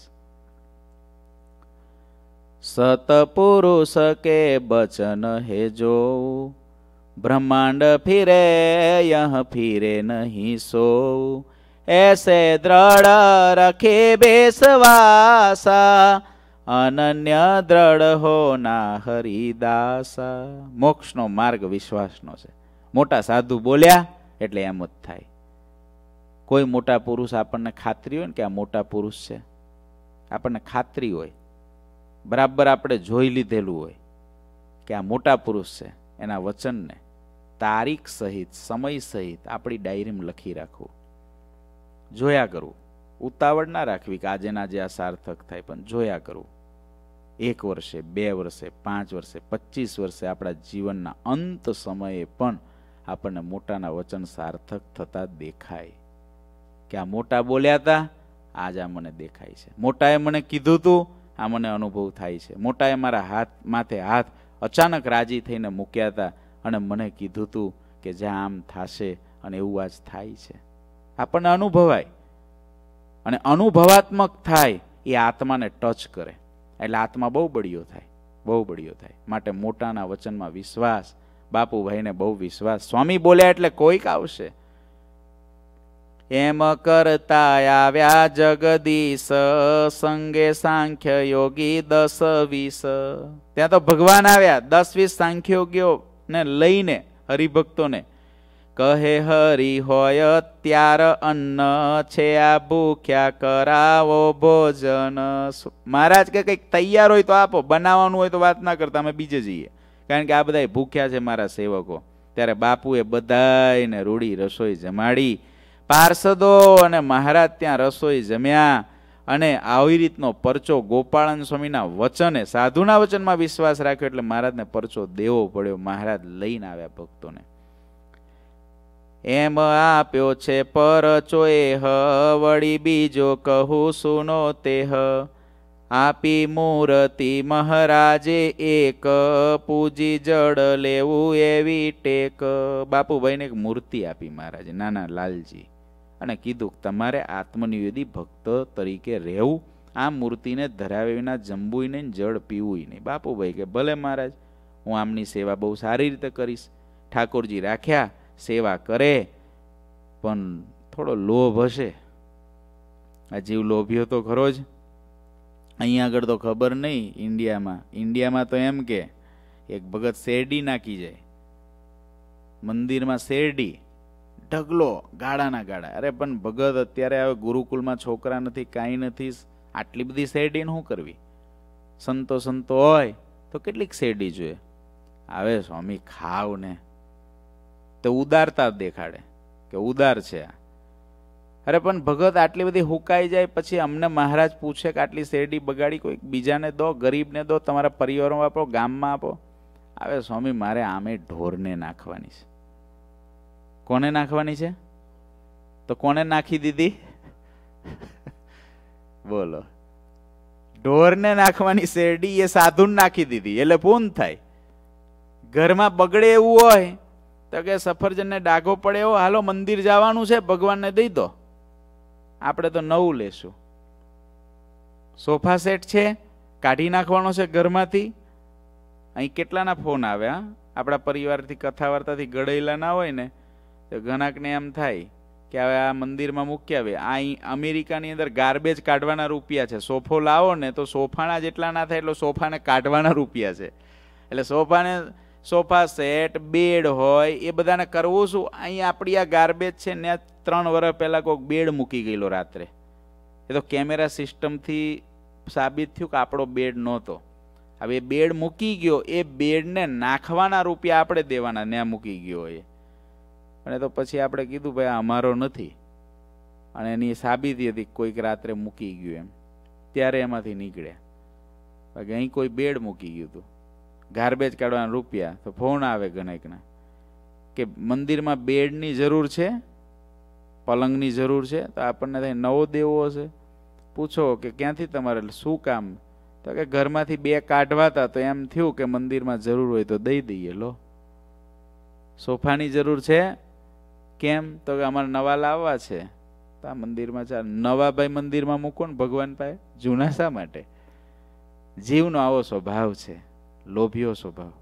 સતપુરુષ કે બચન હે જો, બ્રહ્માંડ ફિરે યહ ફિરે નહીં સો. ऐसे दृढ़ रखे बेसवासा, अनन्य दृढ़ होना हरिदासा. મોક્ષનો માર્ગ વિશ્વાસનો છે. મોટા સાધુ બોલ્યા એટલે એમ જ થાય. કોઈ મોટા પુરુષ આપણને ખાતરી હોય ને કે આ મોટા પુરુષ છે, આપણને ખાતરી હોય બરાબર આપણે જોઈ લીધેલું હોય કે આ મોટા પુરુષ છે, એના વચનને તારીખ સહિત સમય સહિત આપણી ડાયરીમાં લખી રાખવું, જોયા કરવું. ઉતાવળ ના રાખવી કે આજે ના આજે આ સાર્થક થાય, પણ જોયા કરવું. એક વર્ષે, બે વર્ષે, પાંચ વર્ષે, પચીસ વર્ષે, આપણા જીવનના અંત સમયે પણ આપણને મોટાના વચન સાર્થક થતા દેખાય કે આ મોટા બોલ્યા હતા, આજ આ મને દેખાય છે. મોટાએ મને કીધું હતું, આ મને અનુભવ થાય છે. મોટાએ મારા હાથ માથે હાથ અચાનક રાજી થઈને મૂક્યા હતા અને મને કીધું હતું કે જ્યાં આમ થશે, અને એવું આજ થાય છે. આપણને અનુભવાય, અને અનુભવાત્મક થાય એ આત્માને ટચ કરે એટલે આત્મા બહુ બળિયો થાય, બહુ બળિયો થાય. માટે મોટાના વચનમાં વિશ્વાસ, બાપુભાઈને બહુ વિશ્વાસ. સ્વામી બોલ્યા એટલે કોઈક આવશે. એમ કરતા આવ્યા જગદીશ, સંગે સાંખ્ય યોગી દસ વીસ. ત્યાં તો ભગવાન આવ્યા, દસ વીસ સાંખ્ય યોગીઓ ને લઈને હરિભક્તોને. કહે હરિ હોય ત્યાર અન્ન છે, આ ભૂખ્યા કરાવો ભોજન. મહારાજ કે કંઈક તૈયાર હોય તો આપો, બનાવવાનું હોય તો વાત ના કરતા, અમે બીજે જઈએ, કારણ કે આ બધા ભૂખ્યા છે મારા સેવકો. ત્યારે બાપુએ બધાને રૂડી રસોઈ જમાડી. પાર્ષદો અને મહારાજ ત્યાં રસોઈ જમ્યા, અને આવી રીતનો પરચો ગોપાળન સ્વામીના વચને, સાધુના વચનમાં વિશ્વાસ રાખ્યો એટલે મહારાજને પરચો દેવો પડ્યો. મહારાજ લઈને આવ્યા ભક્તોને. એમ આપ્યો છે પરચો એ હ, વળી બીજો કહું સુનો તે હ. આપી મૂર્તિ મહારાજે એક, પૂજી જડ લેવું એવી ટેક. બાપુભાઈને એક મૂર્તિ આપી મહારાજે, નાના લાલજી, અને કીધું તમારે આત્મનિવેદી ભક્ત તરીકે રહેવું, આ મૂર્તિને ધરાવે વિના જમવું નહીં, જળ પીવું નહીં. બાપુભાઈ કે ભલે મહારાજ, હું આમની સેવા બહુ સારી રીતે કરીશ. ઠાકોરજી રાખ્યા, સેવા કરે, પણ થોડો લોભ હશે. આ જીવ લોભ્યો તો ખરો જ. અહીંયા આગળ તો ખબર નહીં, ઇન્ડિયામાં ઇન્ડિયામાં તો એમ કે એક ભગત શેરડી નાખી જાય મંદિરમાં, શેરડી ઢગલો, ગાળાના ગાળા. અરે પણ ભગત અત્યારે હવે ગુરુકુળમાં છોકરા નથી, કાંઈ નથી, આટલી બધી શેરડી શું કરવી? સંતો સંતો હોય તો કેટલીક શેરડી જોઈએ. આવે સ્વામી ખાવ ને તો ઉદારતા દેખાડે કે ઉદાર છે આ. અરે પણ ભગત આટલી બધી હુકાઈ જાય પછી અમને મહારાજ પૂછે કે આટલી શેરડી બગાડી, કોઈ બીજાને દો, ગરીબને દો, તમારા પરિવારમાં આપો, ગામમાં આપો. આવે સ્વામી મારે આમે ઢોરને નાખવાની છે. કોને નાખવાની છે? તો કોને નાખી દીધી? બોલો, ઢોરને નાખવાની શેરડી એ સાધુને નાખી દીધી એટલે પૂન થાય. ઘરમાં બગડે એવું હોય તો કે સફરજનને ડાઘો પડે એવો, હાલો મંદિર જવાનું છે, ભગવાનને દઈ દો, આપણે તો નવું લેશું. સોફા સેટ છે, કાઢી નાખવાનો છે ઘરમાંથી. અહીં કેટલાના ફોન આવ્યા આપણા પરિવારથી, કથા વાર્તાથી ગળેલા ના હોય ને તો ઘણાકને એમ થાય કે હવે આ મંદિરમાં મૂકી આવે. આ અમેરિકાની અંદર ગાર્બેજ કાઢવાના રૂપિયા છે. સોફો લાવો ને તો સોફાના જેટલા ના થાય એટલે સોફાને કાઢવાના રૂપિયા છે. એટલે સોફાને, સોફા સેટ, બેડ હોય એ બધાને કરવું શું? અહીં આપણી આ ગાર્બેજ છે ને, ત્રણ વર્ષ પહેલા કોઈક બેડ મૂકી ગયેલો રાત્રે. એ તો કેમેરા સિસ્ટમથી સાબિત થયું કે આપણો બેડ નહોતો. હવે એ બેડ મૂકી ગયો, એ બેડને નાખવાના રૂપિયા આપણે દેવાના, ત્યાં મૂકી ગયો એ. અને તો પછી આપણે કીધું ભાઈ અમારો નથી, અને એની સાબિતી હતી કોઈક રાત્રે મૂકી ગયું એમ. ત્યારે એમાંથી નીકળ્યા. બાકી અહીં કોઈ બેડ મૂકી ગયું હતું, ગાર્બેજ કાઢવાના રૂપિયા. તો ફોન આવે ગણેકના કે મંદિરમાં બેડની જરૂર છે, પલંગની જરૂર છે, તો આપણને થાય નવો દેવો હશે. પૂછો કે ક્યાંથી તમારે, શું કામ? તો કે ઘરમાંથી બે કાઢવા હતા તો એમ થયું કે મંદિરમાં જરૂર હોય તો દઈ દઈએ. લો, સોફાની જરૂર છે, કેમ? તો કે અમારે નવા લાવવા છે. તો આ મંદિરમાં ચાલ, નવા ભાઈ મંદિરમાં મૂકો ને ભગવાન પાસે, જૂના શા માટે? જીવનો આવો સ્વભાવ છે, લોભિયો સ્વભાવ.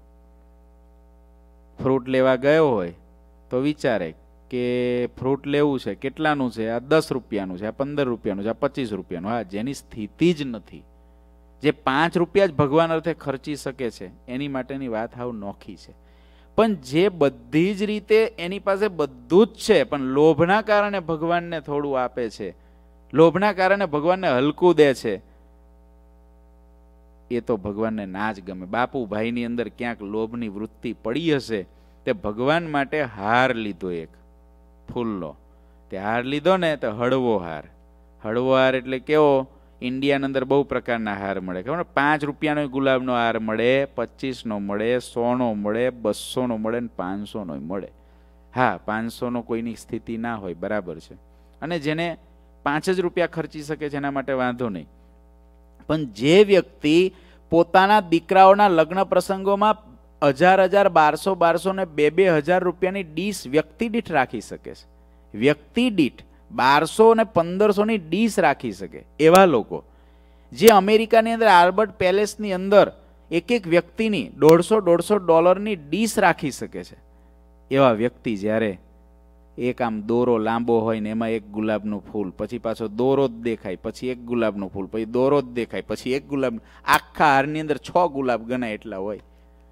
ફ્રૂટ લેવા ગયો હોય તો વિચારે કે ફ્રૂટ લેવું છે, કેટલાનું છે? આ દસ રૂપિયાનું છે, આ પંદર રૂપિયાનું છે, આ પચીસ રૂપિયાનું. હા, જેની સ્થિતિ જ નથી, જે પાંચ રૂપિયા જ ભગવાન અર્થે ખર્ચી શકે છે, એની માટેની વાત હાવ નોખી છે. પણ જે બધી જ રીતે એની પાસે બધું જ છે, પણ લોભના કારણે ભગવાનને થોડું આપે છે, લોભના કારણે ભગવાનને હલકું દે છે, એ તો ભગવાનને ના જ ગમે. બાપુભાઈની અંદર ક્યાંક લોભની વૃત્તિ પડી હશે, તે ભગવાન માટે હાર લીધો, એક ફૂલનો. તે હાર લીધો ને તો હળવો હાર. હળવો હાર એટલે કેવો? ઇન્ડિયાની અંદર બહુ પ્રકારના હાર મળે, ખબર? પાંચ રૂપિયાનો ગુલાબનો હાર મળે, પચીસનો મળે, સોનો મળે, બસોનો મળે ને પાંચસોનો મળે. હા, પાંચસોનો કોઈની સ્થિતિ ના હોય, બરાબર છે, અને જેને પાંચ જ રૂપિયા ખર્ચી શકે છે એના માટે વાંધો નહીં. પણ જે વ્યક્તિ પોતાના દીકરાઓના લગ્ન પ્રસંગોમાં હજાર હજાર બારસો બારસો ને બે બે હજાર રૂપિયાની ડીશ વ્યક્તિ દીઠ રાખી શકે છે, વ્યક્તિ દીઠ બારસો ને પંદરસોની ડીશ રાખી શકે, એવા લોકો, જે અમેરિકાની અંદર આલ્બર્ટ પેલેસની અંદર એક એક વ્યક્તિની દોઢસો દોઢસો ડોલરની ડીશ રાખી શકે છે, એવા વ્યક્તિ જ્યારે એક આમ દોરો લાંબો હોય ને એમાં એક ગુલાબનું ફૂલ, પછી પાછો દોરો જ દેખાય, પછી એક ગુલાબનું ફૂલ, પછી દોરો જ દેખાય, પછી એક ગુલાબ, આખા હારની અંદર છ ગુલાબ ગણાય એટલા હોય.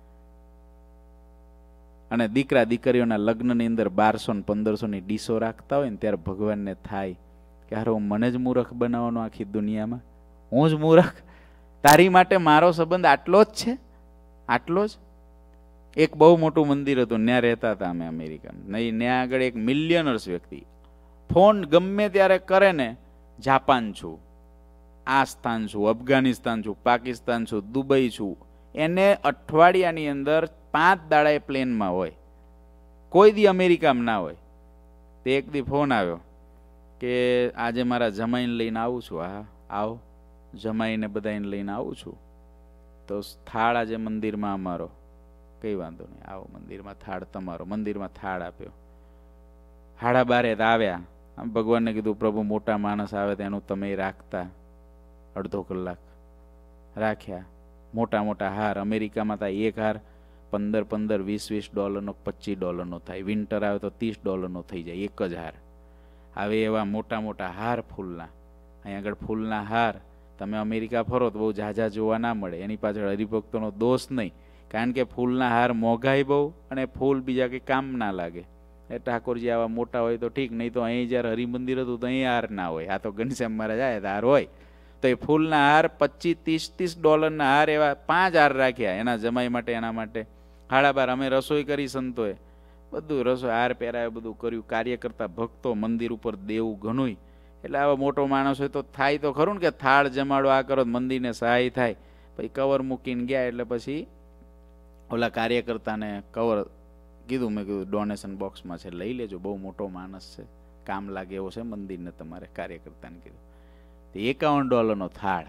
અને દીકરા દીકરીઓના લગ્નની અંદર બારસો ને પંદરસો ની ડીશો રાખતા હોય ને ત્યારે ભગવાનને થાય કે હારો મને જ મૂર્ખ બનાવવાનો આખી દુનિયામાં, હું જ મૂર્ખ, તારી માટે મારો સંબંધ આટલો જ છે, આટલો જ. એક બહુ મોટું મંદિર હતું, ત્યાં રહેતા હતા અમે અમેરિકામાં, નહીં ત્યાં આગળ એક મિલિયનર્સ વ્યક્તિ ફોન ગમે ત્યારે કરે ને, જાપાન છું, આ સ્થાન છું, અફઘાનિસ્તાન છું, પાકિસ્તાન છું, દુબઈ છું, એને અઠવાડિયાની અંદર પાંચ દાડા એ પ્લેનમાં હોય, કોઈ દી અમેરિકામાં ના હોય. તે એક દી ફોન આવ્યો કે આજે મારા જમાઈને લઈને આવું છું. હા આવો, જમાઈને બધાને લઈને આવું છું, તો થાળ આજે મંદિરમાં અમારો. કઈ વાંધો નહીં, આવો મંદિરમાં થાળ તમારો. મંદિરમાં થાળ આપ્યો. હાડા બારે આવ્યા, આમ ભગવાનને કીધું પ્રભુ મોટા માણસ આવે તો એનું તમે રાખતા. અડધો કલાક રાખ્યા. મોટા મોટા હાર અમેરિકામાં થાય, એક હાર પંદર પંદર વીસ વીસ ડોલરનો, પચીસ ડોલરનો થાય. વિન્ટર આવે તો ત્રીસ ડોલરનો થઈ જાય એક જ હાર. હવે એવા મોટા મોટા હાર ફૂલના, અહીં આગળ ફૂલના હાર તમે અમેરિકા ફરો તો બહુ ઝાઝા જોવા ના મળે. એની પાછળ હરિભક્તોનો દોષ નહીં, કારણ કે ફૂલના હાર મોંઘાઈ બહુ, અને ફૂલ બીજા કંઈ કામ ના લાગે. એ ઠાકોરજી આવા મોટા હોય તો ઠીક, નહીં તો અહીં જ્યારે હરિમંદિર હતું તો અહીં હાર ના હોય. આ તો ઘનશ્યામ મહારાજ આવે તો હાર હોય. તો એ ફૂલના હાર પચીસ ત્રીસ ત્રીસ ડોલરના હાર એવા પાંચ હાર રાખ્યા એના જમાઈ માટે, એના માટે. હાડા બાર અમે રસોઈ કરી, સંતોએ બધું રસોઈ હાર પહેરાવે, બધું કર્યું. કાર્ય કરતા ભક્તો, મંદિર ઉપર દેવું ઘણું. એટલે આવા મોટો માણસ હોય તો થાય તો ખરું ને કે થાળ જમાડો, આ કરો, મંદિરને સહાય થાય. પછી કવર મૂકીને ગયા, એટલે પછી ઓલા કાર્યકર્તાને કવર કીધું, મેં કીધું ડોનેશન બોક્સમાં છે, લઈ લેજો, બહુ મોટો માણસ છે, કામ લાગે એવો છે મંદિરને તમારે. કાર્યકર્તાને કીધું. એકાવન ડોલરનો થાળ.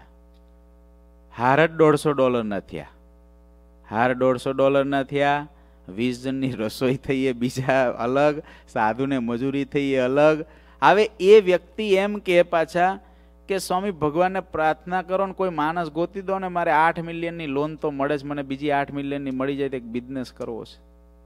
હાર જ દોઢસો ડોલરના થયા. હાર દોઢસો ડોલરના થયા. વીસ જણની રસોઈ થઈએ બીજા અલગ, સાધુને મજૂરી થઈએ અલગ. હવે એ વ્યક્તિ એમ કે પાછા કે સ્વામી ભગવાનને પ્રાર્થના કરો ને કોઈ માણસ ગોતી દો ને, મારે આઠ મિલિયનની લોન તો મળે જ, મને બીજી આઠ મિલિયનની મળી જાય તો એક બિઝનેસ કરવો છે.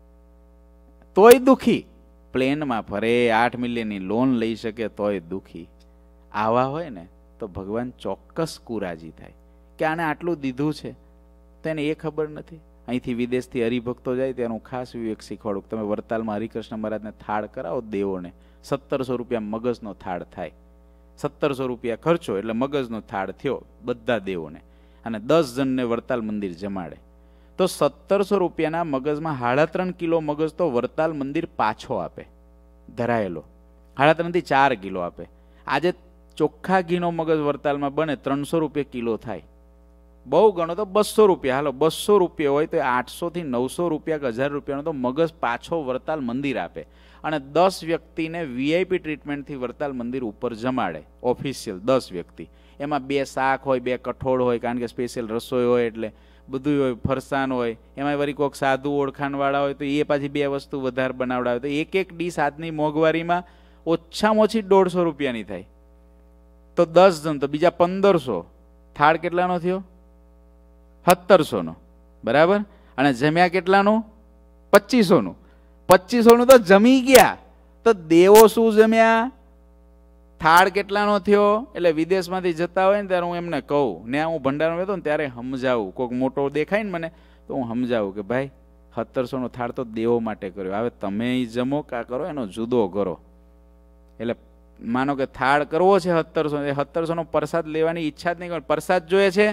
તોય દુઃખી. પ્લેનમાં ફરે, આઠ મિલિયનની લોન લઈ શકે તોય દુઃખી. આવા હોય ને તો ભગવાન ચોક્કસ કુરાજી થાય કે આને આટલું દીધું છે તો એને એ ખબર નથી. અહીંથી વિદેશથી હરિભક્તો જાય ત્યારે હું ખાસ વિવેક શીખવાડું. તમે વરતાલમાં હરિકૃષ્ણ મહારાજને થાળ કરાવો દેવોને, સત્તરસો રૂપિયા મગજનો થાળ થાય. સત્તરસો રૂપિયા ખર્ચો એટલે મગજનો થાળ થયો બધા દેવોને, અને દસ જણને વરતાલ મંદિર જમાડે તો સત્તરસો રૂપિયાના મગજમાં સાડા ત્રણ કિલો મગજ તો વરતાલ મંદિર પાછો આપે, ધરાયેલો સાડા ત્રણ થી ચાર કિલો આપે. આજે ચોખ્ખા ઘીનો મગજ વરતાલમાં બને ત્રણસો રૂપિયા કિલો થાય. બહુ ગણો તો બસો રૂપિયા, હાલો બસો રૂપિયા હોય તો આઠસો થી નવસો રૂપિયા કે હજાર રૂપિયાનો તો મગજ પાછો વરતાલ મંદિર આપે. અને દસ વ્યક્તિને વીઆઈપી ટ્રીટમેન્ટથી વરતાલ મંદિર ઉપર જમાડે, ઓફિશિયલ દસ વ્યક્તિ. એમાં બે શાક હોય, બે કઠોળ હોય, કારણ કે સ્પેશિયલ રસોઈ હોય, એટલે બધું હોય, ફરસાણ હોય. એમાં વળી કોઈક સાધુ ઓળખાણવાળા હોય તો એ પાછી બે વસ્તુ વધારે બનાવડાવે. તો એક એક ડીશ આજની મોંઘવારીમાં ઓછામાં ઓછી દોઢસો રૂપિયાની થાય. તો દસ જણ તો બીજા પંદરસો. થાળ કેટલાનો થયો? સત્તરસો નો, બરાબર. અને જમ્યા કેટલાનું? પચીસો નું. પચીસો નું તો જમી ગયા, તો દેવો શું જમ્યા? થાળ કેટલાનો થયો? એટલે વિદેશમાંથી જતા હોય ને ત્યારે હું એમને કહું, ને હું ભંડારો બેઠો ને ત્યારે સમજાવું, કોઈક મોટો દેખાય ને મને તો હું સમજાવું કે ભાઈ સત્તરસો નો થાળ તો દેવો માટે કર્યો, હવે તમે જમો કા કરો એનો જુદો કરો. એટલે માનો કે થાળ કરવો છે સત્તરસો, એ સત્તરસો નો પ્રસાદ લેવાની ઈચ્છા જ નહીં કરે. પ્રસાદ જોઈએ છે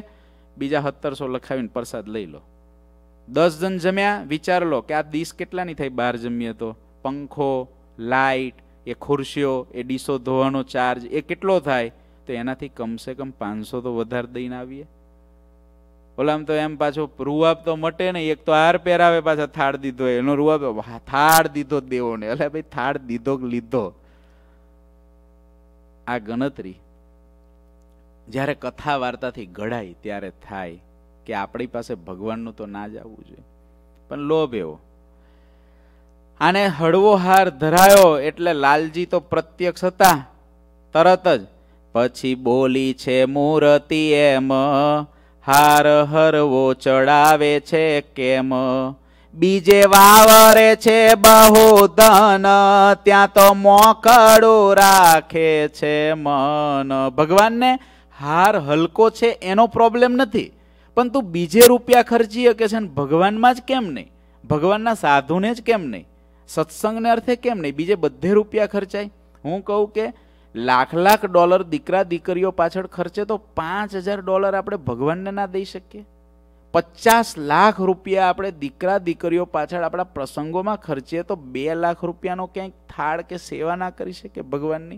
બીજા સત્તરસો લખાવીને પ્રસાદ લઈ લો. દસ જણ જમ્યા, વિચાર લો કે આ ડીશ કેટલાની થઈ બહાર જમીએ તો. પંખો, લાઇટ, એ ખુરશીઓ, એ ડીશો ધોવાનો ચાર્જ એ કેટલો થાય? તો એનાથી કમસે કમ પાંચસો તો વધારે દઈને આવીએ. ઓલામ તો એમ પાછો રૂવાબ તો મટે ને, એક તો હાર પહેરાવે પાછા થાળ દીધો, એનો રૂવાબ થાળ દીધો દેવો ને. એટલે ભાઈ થાળ દીધો લીધો. આ ગણતરી જ્યારે કથા વાર્તાથી ઘડાય ત્યારે થાય કે આપણી પાસે ભગવાનનું તો ના જ આવવું જોઈએ, પણ લોભ એવો. આને હળવો હાર ધરાયો એટલે લાલજી તો પ્રત્યક્ષ હતા તરત જ. પછી બોલી છે મૂર્તિ એમ, હાર હરવો ચડાવે છે કેમ, બીજે વાવરે છે બહુ ધન, ત્યાં તો મોકળું રાખે છે મન. ભગવાનને હાર હલકો છે એનો પ્રોબ્લેમ નથી, પણ તું બીજે રૂપિયા ખર્ચી શકે છે ને ભગવાનમાં જ કેમ નહીં? ભગવાનના સાધુને જ કેમ નહીં? સત્સંગને અર્થે કેમ નહીં? બીજે બધે રૂપિયા ખર્ચાય. હું કહું કે લાખ લાખ ડોલર દીકરા દીકરીઓ પાછળ ખર્ચે તો પાંચ હજાર ડોલર આપણે ભગવાનને ના દઈ શકીએ? પચાસ લાખ રૂપિયા આપણે દીકરા દીકરીઓ પાછળ આપણા પ્રસંગોમાં ખર્ચીએ તો બે લાખ રૂપિયાનો ક્યાંક થાળ કે સેવા ના કરી શકે ભગવાનની?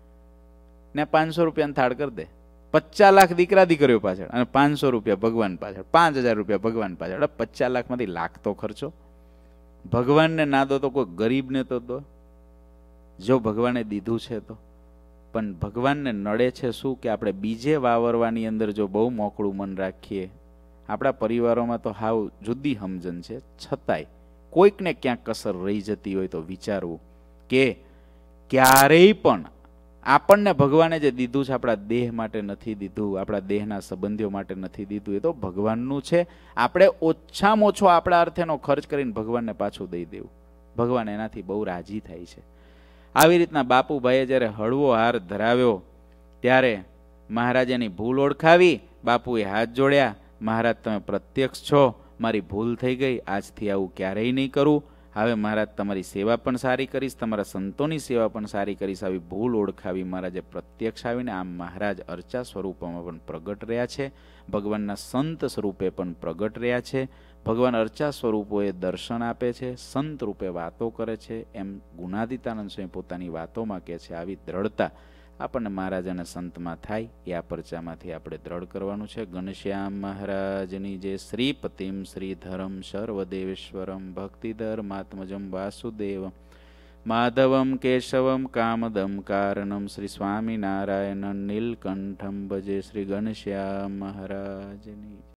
ને પાંચસો રૂપિયાનો થાળ કરી દે. પચાસ લાખ દીકરા દીકરીઓ પાછળ અને પાંચસો રૂપિયા ભગવાન પાછળ, પાંચ હજાર રૂપિયા ભગવાન પાછળ. પચાસ લાખમાંથી લાખ તો ખર્ચો. ભગવાનને ના દો તો કોઈ ગરીબને તો દો, જો ભગવાને દીધું છે તો. પણ ભગવાનને નડે છે શું? કે આપણે બીજે વાવરવાની અંદર જો બહુ મોકળું મન રાખીએ. આપણા પરિવારોમાં તો હાવ જુદી સમજણ છે, છતાંય કોઈકને ક્યાંક કસર રહી જતી હોય તો વિચારવું કે ક્યારેય પણ આપણને ભગવાને જે દીધું છે આપણા દેહ માટે નથી દીધું, આપણા દેહના સંબંધીઓ માટે નથી દીધું, એ તો ભગવાનનું છે. આપણે ઓછામાં ઓછો આપણા અર્થેનો ખર્ચ કરીને ભગવાનને પાછું દઈ દેવું. ભગવાન એનાથી બહુ રાજી થાય છે. આવી રીતના બાપુભાઈએ જ્યારે હળવો હાર ધરાવ્યો ત્યારે મહારાજાની ભૂલ ઓળખાવી. બાપુએ હાથ જોડ્યા, મહારાજ તમે પ્રત્યક્ષ છો, મારી ભૂલ થઈ ગઈ, આજથી આવું ક્યારેય નહીં કરું. હવે મહારાજ તમારી સેવા પણ સારી કરીશ, તમારા સંતોની સેવા પણ સારી કરીશ. આવી ભૂલ ઓળખાવી મહારાજે પ્રત્યક્ષ આવીને આમ મહારાજ અર્ચા સ્વરૂપમાં પણ પ્રગટ રહ્યા છે, ભગવાનના સંત સ્વરૂપે પણ પ્રગટ રહ્યા છે. ભગવાન અર્ચા સ્વરૂપોએ દર્શન આપે છે, સંત રૂપે વાતો કરે છે, એમ ગુણાદિતાનંદ સ્વામી પોતાની વાતોમાં કહે છે. આવી દ્રઢતા આપણને મહારાજ અને સંતમાં થાય એ આ પરચામાંથી આપણે દ્રઢ કરવાનું છે. ઘનશ્યામ મહારાજની જે શ્રીપતિમ શ્રીધરમ સર્વદેવેશ્વરમ ભક્તિધર્માત્મજમ વાસુદેવ માધવમ કેશવમ કામદમ કારણમ શ્રી સ્વામિનારાયણ નીલકંઠમ ભજે. શ્રી ઘનશ્યામ મહારાજની